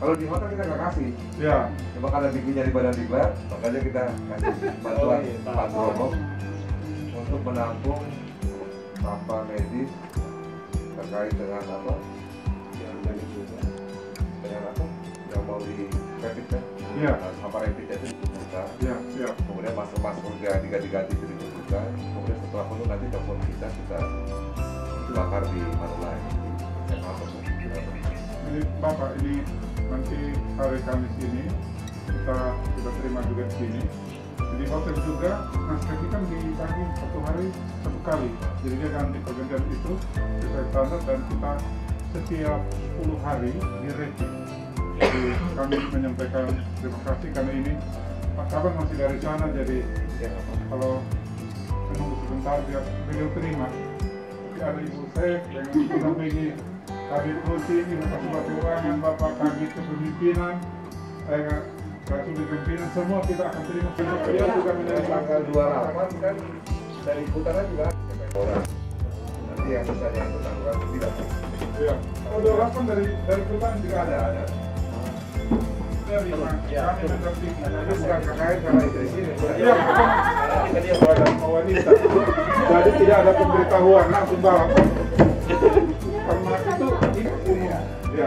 Kalau di hotel kita nggak kasih. Ya. Cuma karena tingginya di badan diklat, makanya kita kasih bantuan Pak Bromo untuk menampung sampah medis terkait dengan apa? Dengan apa? Yang mau di rapid kan? Iya. Sampah rapid itu dibuka. Iya, siap. Kemudian masker diganti itu dibuka. Kemudian setelah penuh nanti telepon kita bakar di mana lain. Jadi Bapak, ini nanti hari Kamis ini kita terima juga di sini. Jadi hotel juga naskahnya kan dibagi satu hari satu kali. Jadi dia ganti pergantian itu sesuai standar dan kita setiap 10 hari direview. Jadi kami menyampaikan terima kasih karena ini Pak Kaban masih dari sana, jadi ya, kalau menunggu sebentar biar beliau terima. Tapi ada Ibu Sef yang mendampingi Kabit Rutin, Ibu Kasubag Keuangan, Bapak Kabit Kepemimpinan, saya Kasubag Kepemimpinan, semua kita akan terima. Beliau juga menerima Tanggal 28 kan dari putaran juga orang. Nanti yang bisa yang putaran tidak. Iya. Oh, 28 dari Putaran juga ada. Kami mendampingi. Itu bukan KKN karena itu di sini. Iya, kita dia berada wanita. Jadi tidak ada pemberitahuan langsung bawa. Karena itu umum. Ya.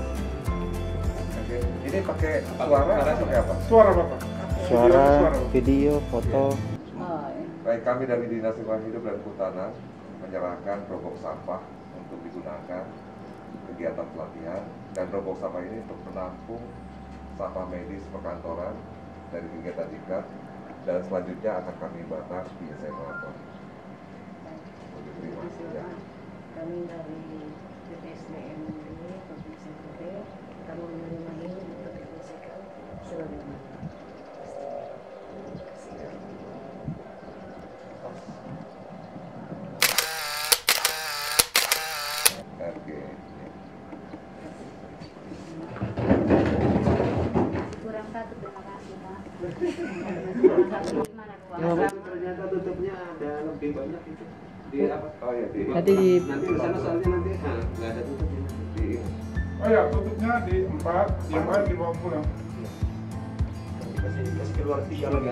Ini pakai suara atau pakai apa? Suara Bapak. Suara, video, foto. Baik, kami dari Dinas Lingkungan Hidup dan Kehutanan menyerahkan rokok sampah untuk digunakan kegiatan pelatihan, dan rokok sampah ini untuk menampung sampah medis perkantoran dari kegiatan diklat, dan selanjutnya akan kami batas di insenerator. Terima kasih. Ya. Kami dari BPSDM ini Provinsi NTT, kami menerima ini untuk difungsikan sebagaimana. Oke. Kurang satu, terima kasih Pak. Ternyata tutupnya ada lebih banyak itu. Di apa? Oh ya, di Nanti di Nanti di sana soalnya nanti nggak ada tutupnya. di Oh ya, tutupnya di 4, yang lain dibawa pulang. Kasih keluar 3 lagi.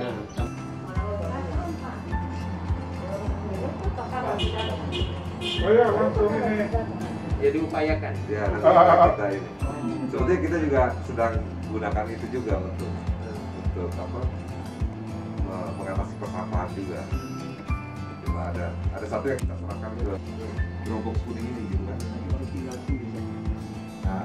Oh ya, langsung ini. Ya diupayakan. ya nanti kita ini. Sebetulnya kita juga sedang gunakan itu juga untuk apa? Mengatasi persampahan juga. Cuma ada satu yang kita serahkan ke Dropbox kuning ini gitu kan. Nah,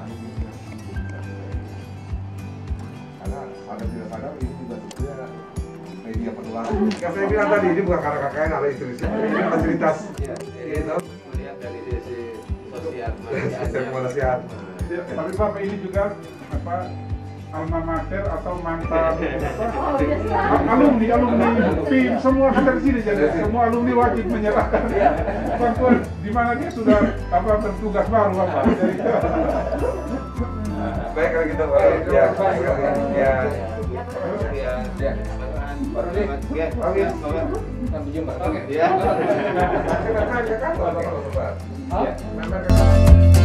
karena ada tidak sadar ini juga sebetulnya media penularan. Yang saya bilang tadi ini bukan karena KKN ada istri-istri, ini fasilitas. Ya, Gitu. melihat dari sisi sosial Sistem kemanusiaan. Ya, tapi Bapak ini juga apa, alma mater atau mantan alumni PIM semua ada di sini, jadi semua alumni wajib menyerahkan bantuan di mana dia sudah apa bertugas baru Bapak. Jadi, Baik kalau gitu, ya, ya. Sampai jumpa. Oke. Ya. Kita kan ke kantor, Bapak.